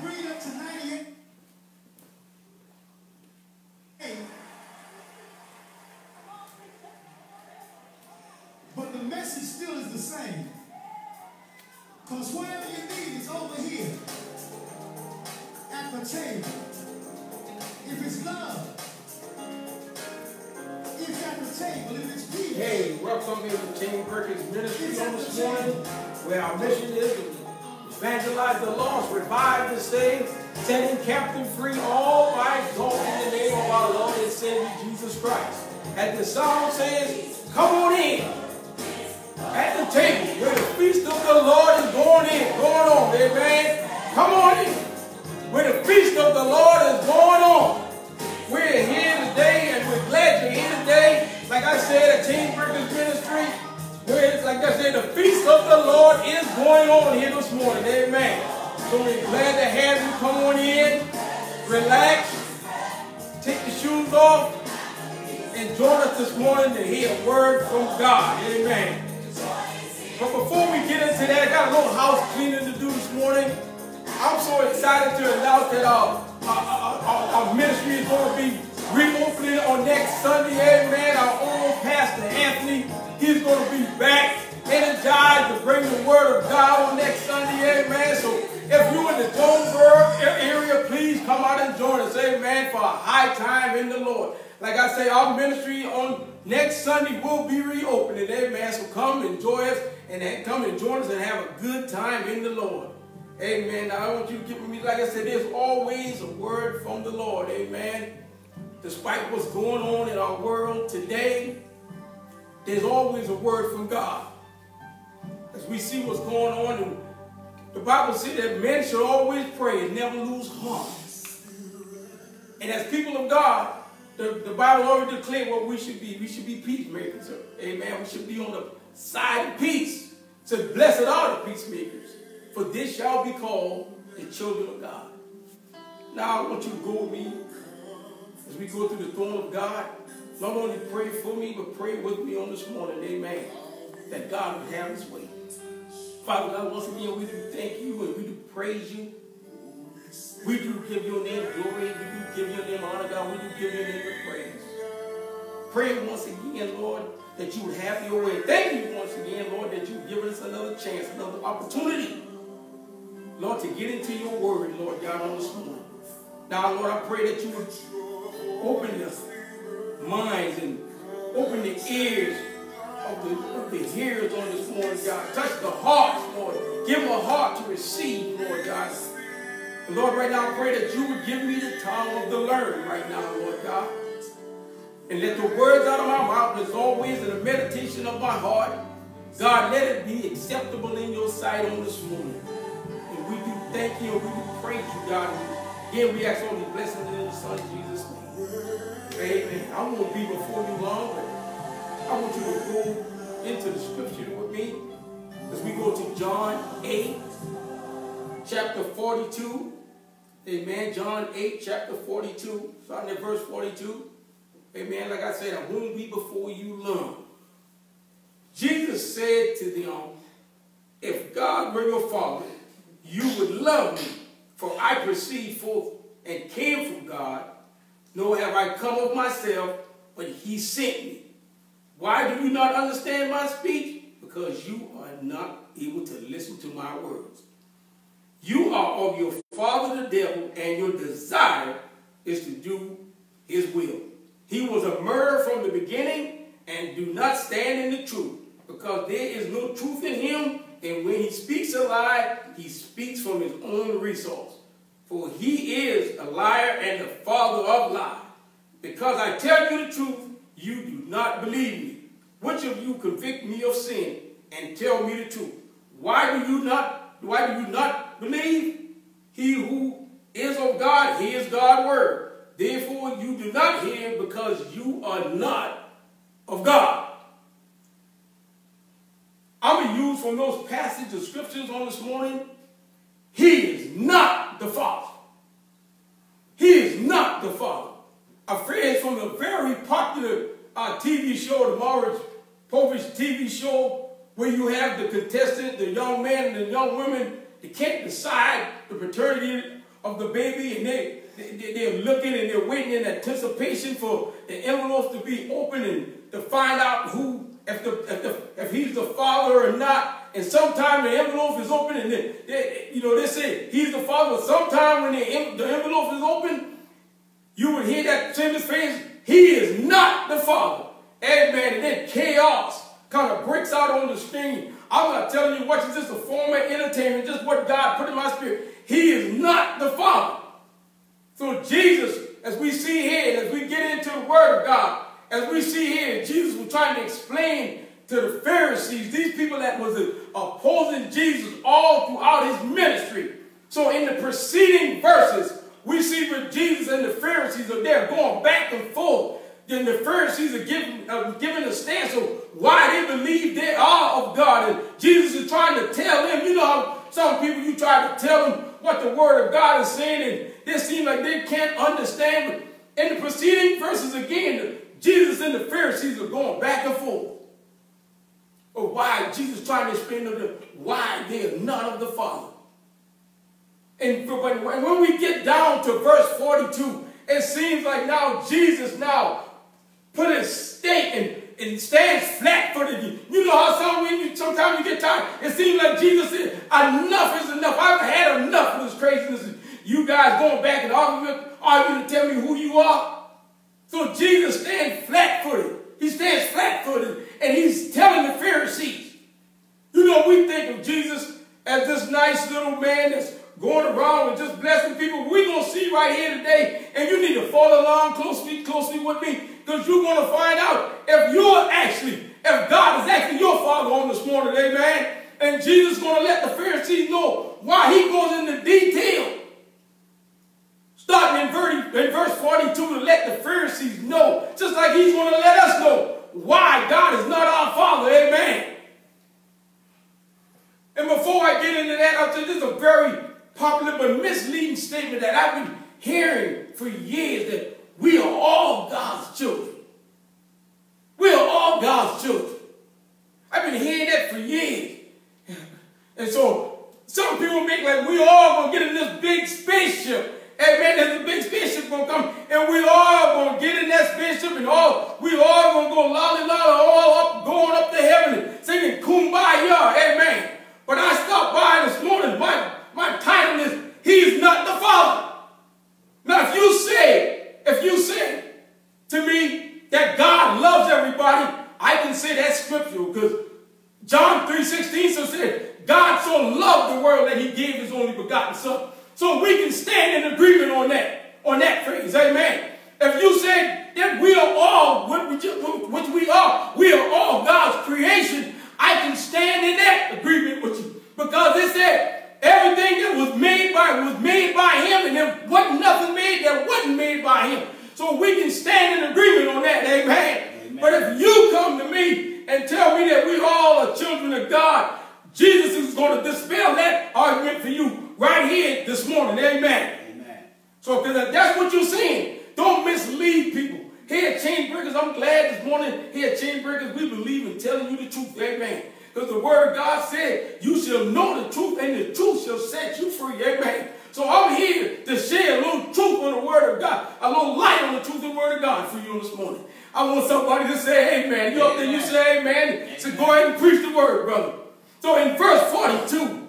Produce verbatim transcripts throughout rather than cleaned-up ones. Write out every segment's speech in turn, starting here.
bring it up to ninety-eight. But the message still is the same. Because whatever you need is over here at the table. If it's love, it's at the table. If it's peace. Hey, welcome to Chain Perkins Ministry on this morning, where our mission is to evangelize the lost, revive the saved, setting captive free, all by exalting the name of our Lord and Savior Jesus Christ. As the song says, come on in at the table where the feast of the Lord is going in, going on, amen. Come on in where the feast of the Lord is going on. We're here today and we're glad you're here today. Like I said, at Chain Perkins Ministry, where it's, like I said, the feast of the Lord is going on here this morning, amen. So we're glad to have you come on in, relax, take the shoes off, and join us this morning to hear a word from God, amen. But before we get into that, I got a little house cleaning to do this morning. I'm so excited to announce that our, our, our, our ministry is going to be reopening on next Sunday, amen. Our own Pastor Anthony, he's going to be back, energized to bring the word of God on next Sunday, amen. So if you're in the Jonesboro area, please come out and join us, amen, for a high time in the Lord. Like I say, our ministry on next Sunday will be reopening, amen. So come enjoy us and then come and join us and have a good time in the Lord. Amen. Now I want you to give me, like I said, there's always a word from the Lord, amen. Despite what's going on in our world today, there's always a word from God. As we see what's going on, and the Bible says that men should always pray and never lose heart. And as people of God, the, the Bible already declared what we should be. We should be peacemakers, amen. We should be on the side of peace. So blessed are the peacemakers, for this shall be called the children of God. Now I want you to go with me as we go through the throne of God. Not only pray for me, but pray with me on this morning, amen, that God would have his way. Father God, once again, we do thank you and we do praise you. We do give your name glory. We do give your name honor, God. We do give your name praise. Pray once again, Lord, that you would have your way. Thank you once again, Lord, that you've given us another chance, another opportunity, Lord, to get into your word, Lord God, on this morning. Now, Lord, I pray that you would open the minds and open the ears of the, of the hearers on this morning, God. Touch the hearts, Lord. Give them a heart to receive, Lord God. And Lord, right now I pray that you would give me the tongue of the learned right now, Lord God. And let the words out of my mouth, as always, in the meditation of my heart, God, let it be acceptable in your sight on this morning. And we do thank you and we do praise you, God. And again, we ask all these blessings in your Son, Jesus' name. Amen. I won't be before you long, but I want you to go into the scripture with me as we go to John eight, chapter forty-two. Amen. John eight, chapter forty-two, starting at verse forty-two. Amen. Like I said, I won't be before you long. Jesus said to them, if God were your father, you would love me, for I proceed forth and came from God, nor have I come of myself, but he sent me. Why do you not understand my speech? Because you are not able to listen to my words. You are of your father the devil, and your desire is to do his will. He was a murderer from the beginning, and do not stand in the truth, because there is no truth in him, and when he speaks a lie, he speaks from his own resource. For he is a liar and the father of lies. Because I tell you the truth, you do not believe me. Which of you convict me of sin and tell me the truth? Why do you not, why do you not believe? He who is of God hears God's word. Therefore you do not hear, because you are not of God. I'm going to use from those passages of scriptures on this morning. He is not the Father. He is not the Father. A phrase from a very popular uh, T V show, the Maurice Povich T V show, where you have the contestant, the young man and the young women, they can't decide the paternity of the baby, and they, they, they're looking and they're waiting in anticipation for the envelopes to be opened and to find out who, if, the, if, the, if he's the father or not. And sometime the envelope is open and they, they, you know, they say he's the father. But sometime when the, the envelope is open, you would hear that in his face, he is not the father. Amen. And then chaos kind of breaks out on the screen. I'm not telling you what is just a form of entertainment, just what God put in my spirit. He is not the Father. So Jesus, as we see here, and as we get into the Word of God, as we see here, Jesus was trying to explain to the Pharisees, these people that was opposing Jesus all throughout his ministry. So in the preceding verses, we see where Jesus and the Pharisees are there going back and forth. Then the Pharisees are giving, uh, giving a stance of why they believe they are of God. And Jesus is trying to tell them, you know how some people you try to tell them what the Word of God is saying, and they seem like they can't understand. But in the preceding verses again, Jesus and the Pharisees are going back and forth. Or why Jesus trying to explain to them why they are not of the Father. And when we get down to verse forty-two, it seems like now Jesus now put his stake and, and stands flat-footed. You know how some, when you, sometimes you get tired, it seems like Jesus said, enough is enough. I've had enough of this craziness. You guys going back and arguing, arguing to tell me who you are. So Jesus stands flat-footed. He stands flat-footed, and he's telling the Pharisees. You know, we think of Jesus as this nice little man that's going around and just blessing people. We're going to see right here today, and you need to follow along closely, closely with me, because you're going to find out if you're actually, if God is actually your Father on this morning, amen. And Jesus is going to let the Pharisees know why he goes into detail. Starting in verse, in verse forty-two, to let the Pharisees know, just like he's going to let us know why God is not our Father, amen. And before I get into that, I'll tell you this is a very popular but misleading statement that I've been hearing for years, that we are all God's children. We are all God's children. I've been hearing that for years. And so some people make like we all going to get in this big spaceship. Amen. There's a big spaceship going to come, and we all going to get in that spaceship, and all we all going to go lolly lolly all up, going up to heaven and singing Kumbaya. Amen. But I stopped by this morning. My, my title is, He's Not the Father. Now, if you say, if you say to me that God loves everybody, I can say that's scriptural, because John three sixteen so said, God so loved the world that he gave his only begotten Son. So we can stand in agreement on that, on that phrase, amen. If you say that we are all, which we are, we are all God's creation, I can stand in that agreement with you. Because it said, everything that was made by was made by him, and there wasn't nothing made that wasn't made by him. So we can stand in agreement on that, amen. Amen. But if you come to me and tell me that we all are children of God, Jesus is going to dispel that argument for you right here this morning, amen. Amen. So because that's what you're saying. Don't mislead people. Here at Chain Breakers, I'm glad this morning, here at Chain Breakers, we believe in telling you the truth, amen. Because the word of God said, you shall know the truth, and the truth shall set you free, amen. So I'm here to share a little truth on the word of God, a little light on the truth of the word of God for you this morning. I want somebody to say amen. You up there, you say amen. Amen. So go ahead and preach the word, brother. So in verse forty-two,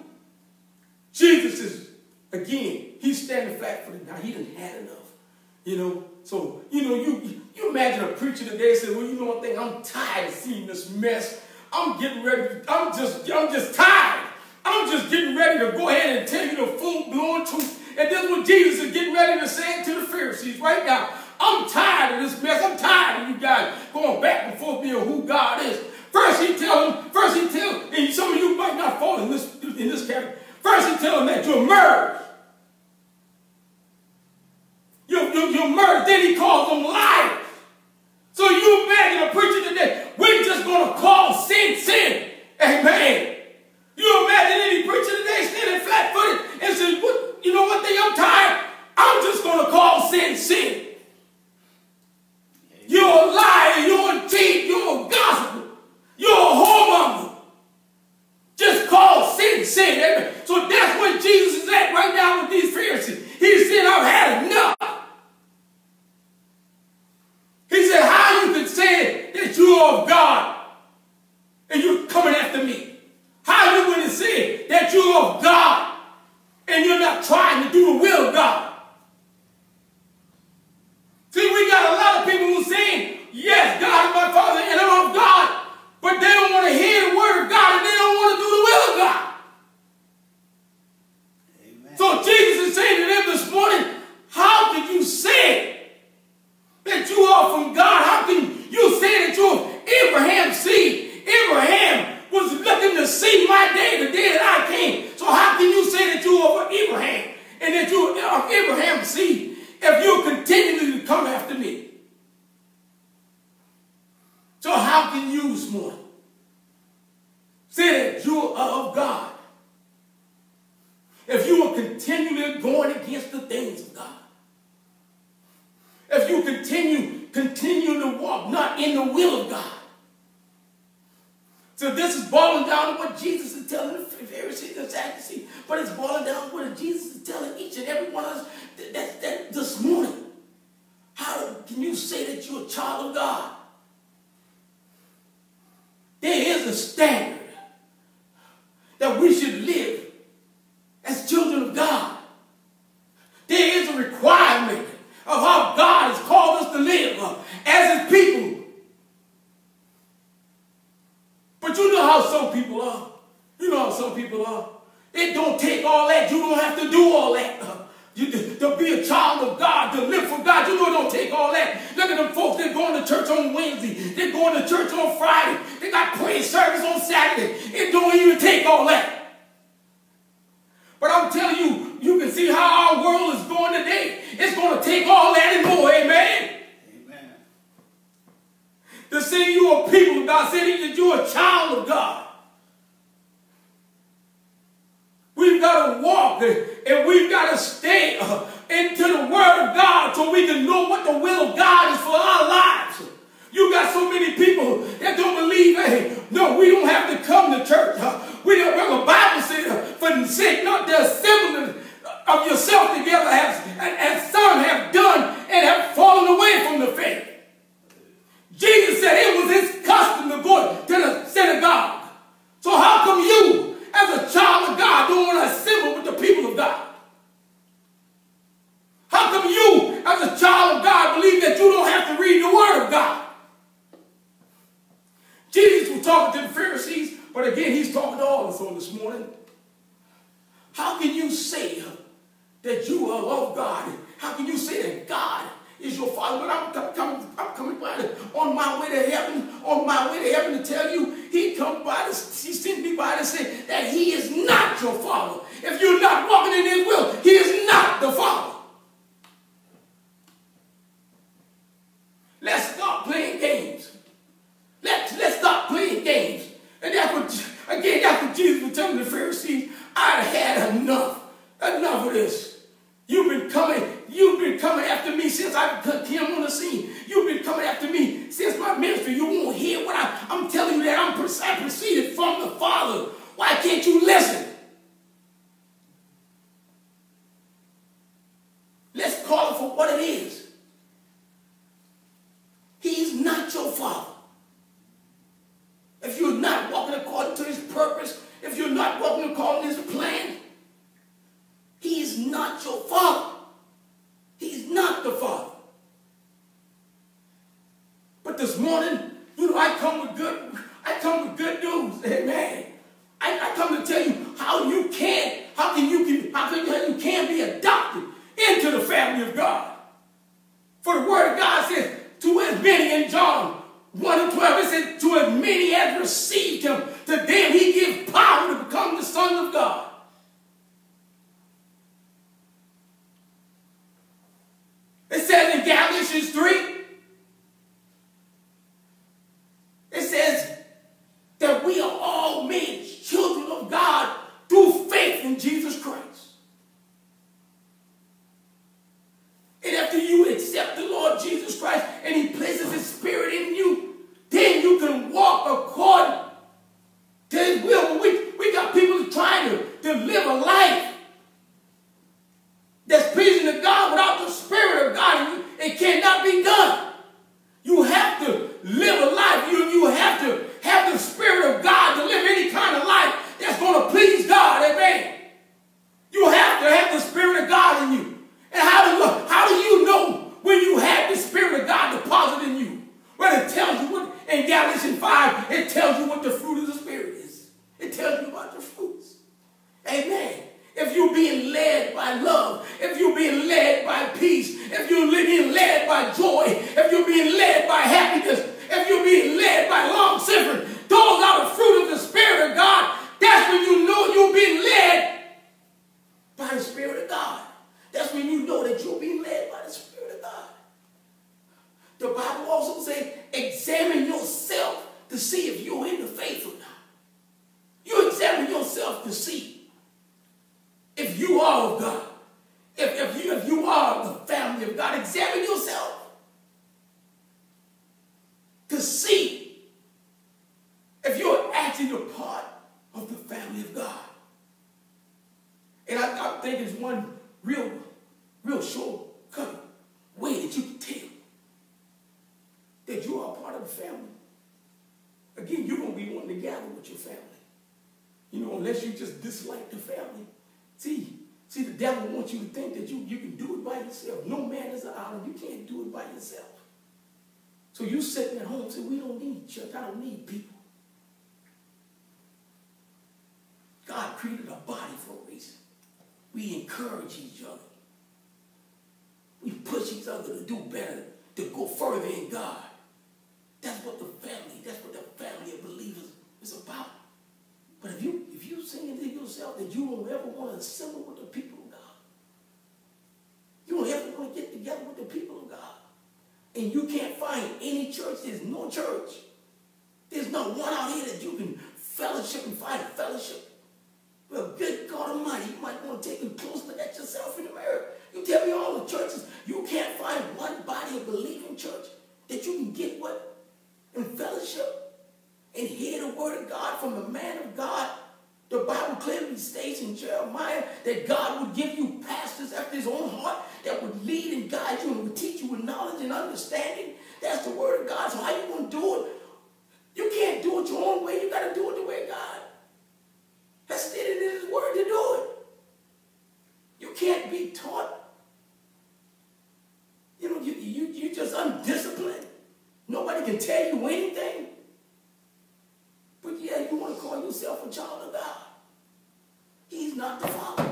Jesus is, again, he's standing flat-footed. Now, he done had enough, you know. So, you know, you, you imagine a preacher today say, well, you know one thing, I'm tired of seeing this mess. I'm getting ready, to, I'm just, I'm just tired. I'm just getting ready to go ahead and tell you the full-blown truth. And this is what Jesus is getting ready to say to the Pharisees right now. I'm tired of this mess. I'm tired of you guys going back and forth being who God is. First he tells them, first he tells them, and some of you might not fall in this, in this category. First he tells them that you're murderers. You're, you're, you're murderers. Then he calls them liars. So you imagine a preacher today, we're just going to call sin, sin. Amen. You imagine any preacher today standing flat-footed and says, what, you know what thing, I'm tired. I'm just going to call sin, sin. You're a liar. You're a thief. You're a gospel. You're a whoremonger. Just call sin, sin. Amen. So that's where Jesus is at right now with these Pharisees. He not trying to do the will of God. See, we got a lot of people who saying, yes, God is my Father and I'm of God, but they don't want to hear the word of God and they don't want to do the will of God. Amen. So Jesus is saying to them this morning, how can you say that you are from God? How can you say that you're Abraham's seed? Abraham was looking to see my day, the day that I came. So how can you say that you are Abraham and that you are Abraham's seed if you're continually to come after me? So how can you this morning say that you are of God if you are continually going against the things of God? If you continue, continue to walk not in the will of God. So this is boiling down to what Jesus is telling the Pharisees and Sadducees, but it's boiling down to what Jesus is telling each and every one of us that, that, that this morning. How can you say that you're a child of God? There is a standard that we should live as children of God. There is a requirement of how God has called us to live uh, as his people. But you know how some people are. You know how some people are. It don't take all that. You don't have to do all that. Uh, you, to be a child of God, to live for God, you know it don't take all that. Look at them folks, they're going to church on Wednesday. They're going to church on Friday. They got prayer service on Saturday. It don't even take all that. But I'm telling you, you can see how our world is going today. It's going to take all that and more, amen? Amen. To say you are people of God, saying that you're a child of God. We've got to walk and we've got to stay uh, into the word of God so we can know what the will of God is for our lives. You got so many people that don't believe, hey, no, we don't have to come to church. Uh, we don't, well, the Bible says, uh, for the sake not the assembling of yourself together as, as some have done and have fallen away from the faith. Jesus said it was his custom to go to the synagogue. So how come you, as a child of God, don't want to assemble with the people of God? How come you, as a child of God, believe that you don't have to read the word of God? Jesus was talking to the Pharisees, but again, he's talking to all of us on this morning. How can you say that you are of God? How can you say that God is your Father? But I'm coming, I'm coming by the, on my way to heaven, on my way to heaven to tell you, he come by to, he sent me by to say that he is not your Father. If you're not walking in his will, he is not the Father. Let's stop playing games. Let's, let's stop playing games. And that's what, again, that's what Jesus was telling the Pharisees. I've had enough. Enough of this. You've been coming, you've been coming after me since I came on the scene. You've been coming after me since my ministry. You won't hear what I, I'm telling you that I'm, I proceeded from the Father. Why can't you listen? Let's call it for what it is. He's not your Father. If you're not walking according to his purpose, if you're not walking according to his plan, he is not your Father. He's not the Father. But this morning, you know, I come with good, I come with good news. Amen. I, I come to tell you how you can, how can you, how can you, how you can be adopted into the family of God. For the word of God says, to as many in John one and twelve, it says, to as many as received him, to them he gives power to become the sons of God. It says in Galatians three, it says that we are all made children of God through faith in Jesus Christ. And after you accept the Lord Jesus Christ and he places his spirit in you, then you can walk according to his will. But we, we got people trying to, to live a life that's pleasing to God without the Spirit of God. It cannot be done. led by love, if you're being led by peace, if you're being led by joy, if you're being led by happiness, if you're being led by long-suffering, those are the fruit of the Spirit of God. That's when you know you're being led by the Spirit of God. That's when you know that you're being led by the Spirit of God. The Bible also says, examine yourself to see if you're in the faith or not. You examine yourself to see if you are of God. If, if, you, if you are the family of God, examine yourself to see if you're actually a part of the family of God. And I, I think it's one real, real shortcut way that you can tell that you are a part of the family. Again, you're going to be wanting to gather with your family. You know, unless you just dislike the family. See, see, the devil wants you to think that you, you can do it by yourself. No man is an island. You can't do it by yourself. So you sitting at home and say, we don't need church. I don't need people. God created a body for a reason. We encourage each other. We push each other to do better, to go further in God. That's what the family, that's what the family of believers is about. But if you if you saying to yourself that you don't ever want to assemble with the people of God, you don't ever want to get together with the people of God, and you can't find any church, there's no church. There's not one out here that you can fellowship and find fellowship. Well, good God Almighty, you might want to take a close look at yourself in the mirror. You tell me all the churches, you can't find one body of believing church that you can get what? In fellowship and hear the word of God from the man of God. The Bible clearly states in Jeremiah that God would give you pastors after his own heart that would lead and guide you and would teach you with knowledge and understanding. That's the word of God. So how you going to do it? You can't do it your own way. You got to do it the way of God. That's stated in his word to do it. You can't be taught. You know, you, you, you're just undisciplined. Nobody can tell you anything. But yeah, you want to call yourself a child of God. He's not the Father.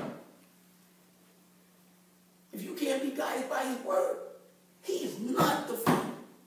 If you can't be guided by his word, he is not the Father.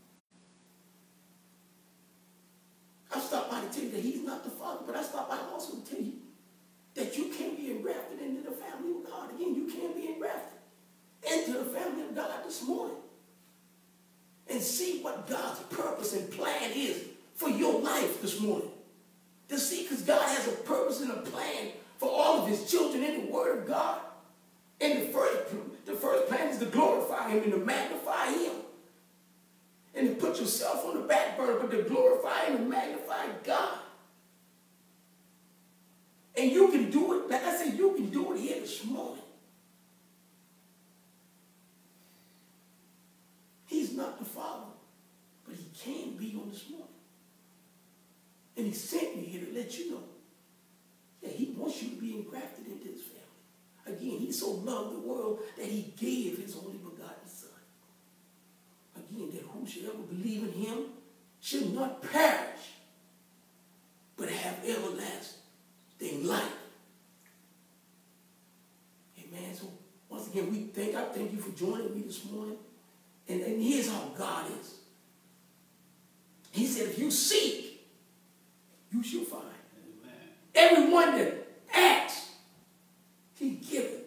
I stopped by to tell you that he's not the Father, but I stopped by also to tell you that you can't be engrafted into the family of God. Again, you can't be engrafted into the family of God this morning. And see what God's purpose and plan is for your life this morning. To see, because God has a purpose and a plan for all of his children in the word of God. And the first, the first plan is to glorify him and to magnify him. And to put yourself on the back burner, but to glorify and to magnify God. And you can do it, like I said, you can do it here this morning. He's not the Father, but he can be on this morning. And he sent me here to let you know that he wants you to be engrafted into his family. Again, he so loved the world that he gave his only begotten Son. Again, that whosoever believe in him should not perish, but have everlasting life. Amen. So once again, we thank, I thank you for joining me this morning. And, and here's how God is. He said, if you seek, you shall find. Amen. Everyone that asks, he giveth.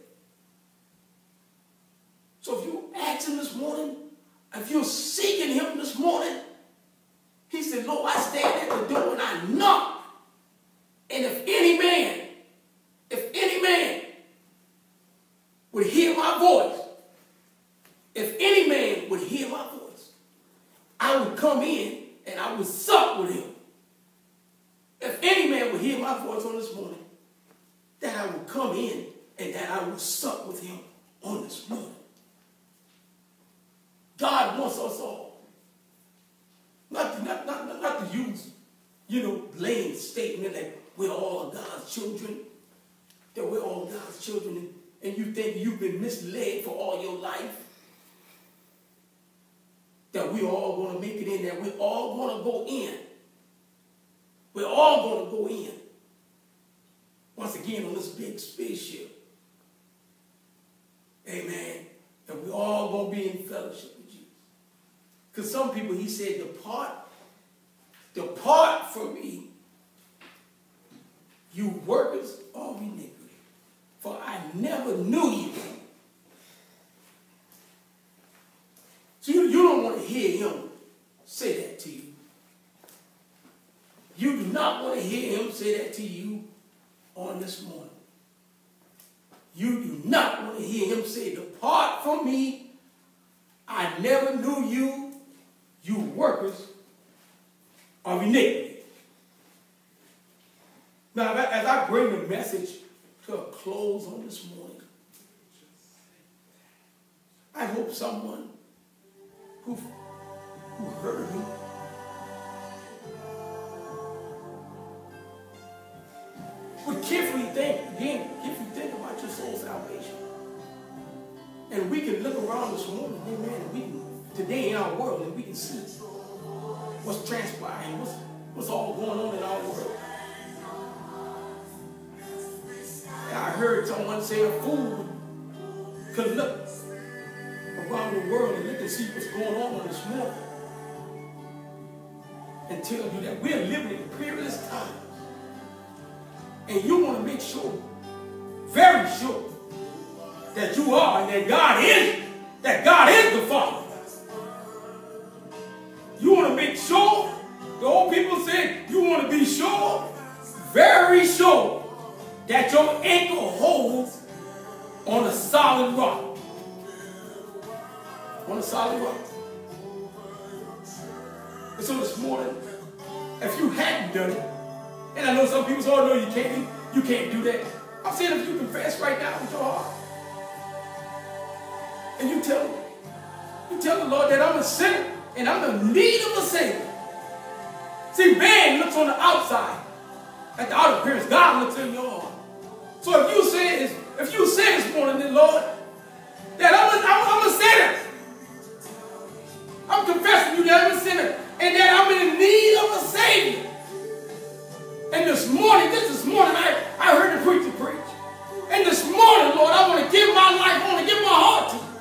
So if you ask him this morning, if you're seeking him this morning, he said, Lord, I stand at the door and I knock. And if any man, if any man would hear my voice, if any man would hear my voice, I would come in and I would sup with him. If any man would hear my voice on this morning, that I would come in and that I would sup with him on this morning. God wants us all. Not to, not, not, not, not to use, you know, lame statement that we're all God's children, that we're all God's children, and, and you think you've been misled for all your life. That we're all going to make it in, that we're all going to go in. We're all going to go in. Once again, on this big spaceship. Amen. And we all going to be in fellowship with Jesus. Because some people, he said, depart, depart from me, you workers of iniquity, for I never knew you. So you, you don't want to hear him say that to you. You do not want to hear him say that to you on this morning. You do not want to hear him say, depart from me, I never knew you, you workers of iniquity. Now, as I bring the message to a close on this morning, I hope someone who, who heard me would carefully think, again, carefully think about your soul salvation. And we can look around this morning, amen, and we can, today in our world, and we can see what's transpiring, what's, what's all going on in our world. And I heard someone say a fool could look around the world and look and see what's going on this morning and tell you that we're living in perilous times. And you want to make sure, very sure, that you are and that God is, that God is the Father. You want to make sure, the old people say, you want to be sure, very sure, that your anchor holds on a solid rock. On a solid rock. And so this morning, if you hadn't done it, and I know some people say, oh no, you can't, you can't do that. I'm saying if you confess right now with your heart, and you tell him, you tell the Lord that I'm a sinner, and I'm in need of a Savior. See, man looks on the outside, at the outer appearance. God looks in your heart. So if you say this, if you say this morning, then Lord, that I'm a, I'm, I'm a sinner. I'm confessing you that I'm a sinner, and that I'm in need of a Savior. And this morning, this this morning, I, I heard the preacher preach. And this morning, Lord, I want to give my life, I want to give my heart to you.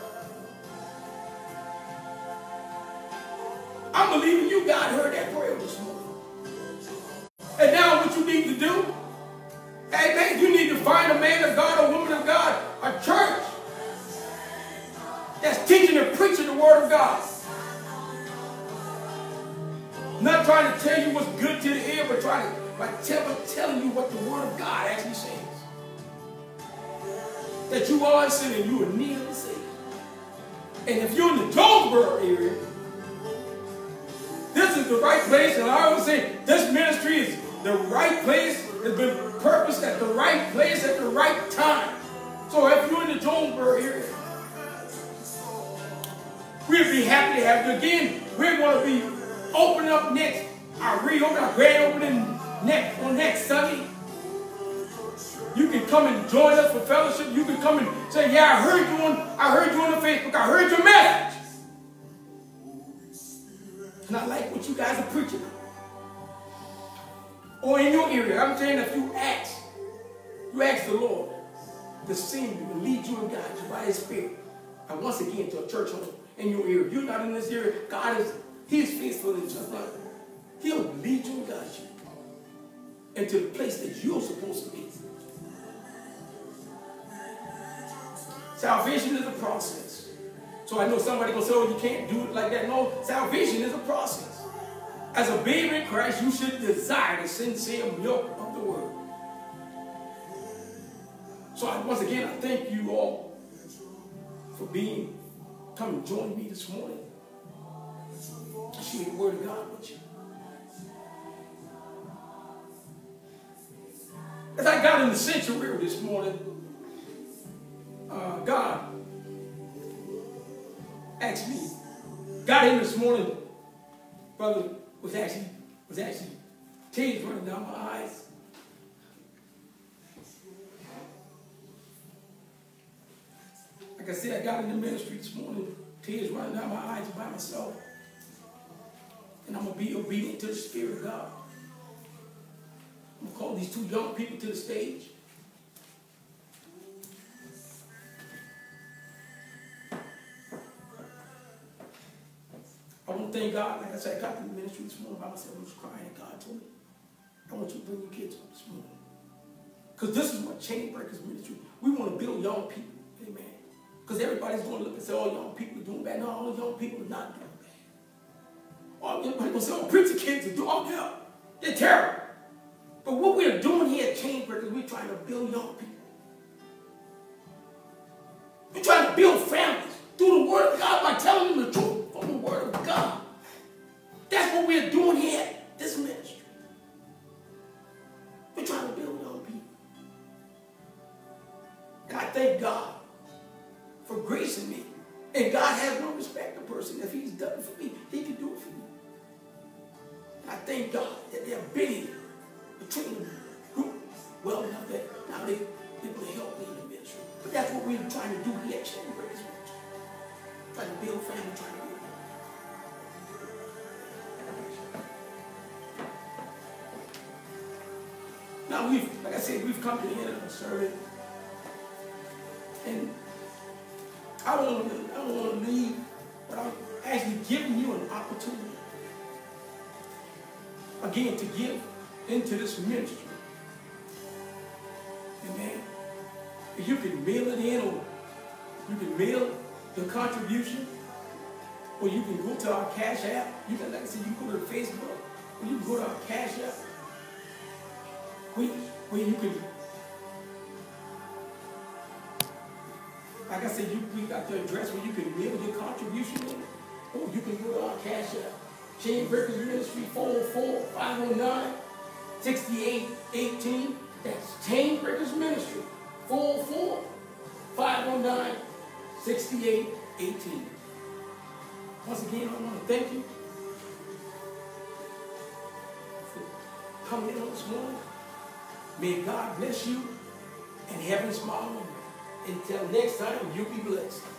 I'm believing you, God, heard that prayer this morning. And now what you need to do, amen, you need to find a man of God, a woman of God, a church that's teaching and preaching the word of God. Not trying to tell you what's good to the ear, but trying to by tell, telling you what the word of God actually says. That you are a sinner and you are in need of a Savior. And if you're in the Jonesboro area, this is the right place. And I always say this ministry is the right place. It's been purposed at the right place at the right time. So if you're in the Jonesboro area, we'd be happy to have you again. We're going to be opening up next, our reopening, our grand opening next on next Sunday. You can come and join us for fellowship. You can come and say, yeah, I heard you on, I heard you on the Facebook. I heard your message. And I like what you guys are preaching. Or in your area, I'm saying if you ask, you ask the Lord to send you and lead you and guide you by His Spirit. And once again, to a church home in your area. If you're not in this area, God is, He is faithful in just right. He'll lead you and guide you into the place that you're supposed to be. Salvation is a process. So I know somebody going to say, oh, you can't do it like that. No, salvation is a process. As a baby in Christ, you should desire the sincere milk of the word. So I, once again, I thank you all for being, come and join me this morning. Share the word of God with you. As I got in the sanctuary this morning, uh, God asked me, got in this morning, brother, was actually, was actually tears running down my eyes. Like I said, I got in the ministry this morning, tears running down my eyes by myself. And I'm going to be obedient to the Spirit of God. I'm going to call these two young people to the stage. thank God. Like I said, I got to the ministry this morning by myself. I was crying, and God told me, I want you to bring your kids up this morning. Because this is what Chain Breakers Ministry, we want to build young people. Amen. Because everybody's going to look and say, oh, young people are doing bad. No, all young people are not doing bad. All everybody's going to say, oh, preacher kids are doing, oh, yeah, they're terrible. But what we're doing here at Chain Breakers, we're trying to build young people. We're trying to build families through the Word of God by telling them the truth from the Word of God. That's what we're doing here at this ministry. We're trying to build young people. And I thank God for gracing me. And God has no respect to person. If he's done it for me, he can do it for you. And I thank God that they're big between the group well enough that now they able to help me in the ministry. But that's what we're trying to do here at Chain Breakers Ministry. Trying to build family, trying to build. Now we've, like I said, we've come to the end of the service. And I don't want to, I don't want to leave, but I'm actually giving you an opportunity again to give into this ministry. Amen. If you can mail it in, or you can mail the contribution, or you can go to our Cash App. You can, like I said, you can go to Facebook, or you can go to our Cash App. Where, where you can, like I said, you, we got the address where you can mail your contribution in, or you can go to our Cash App. Chain Breakers Ministry, four oh four, five oh nine, six eight one eight. That's Chain Breakers Ministry, four oh four, five oh nine, six eight one eight. Once again, I want to thank you for coming in on this morning. May God bless you and heaven smile on you. Until next time, you be blessed.